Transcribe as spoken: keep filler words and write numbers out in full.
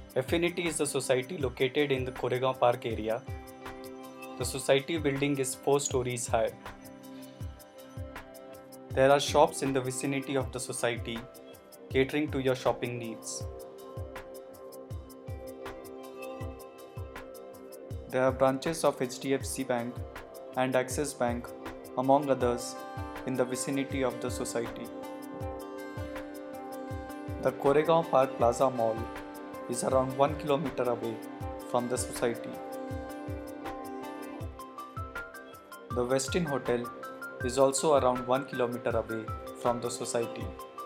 Affinity is a society located in the Koregaon Park area. The society building is four stories high. There are shops in the vicinity of the society catering to your shopping needs. There are branches of H D F C Bank and Axis Bank, among others, in the vicinity of the society. The Koregaon Park Plaza Mall is around one kilometer away from the society. The Westin Hotel is also around one kilometer away from the society.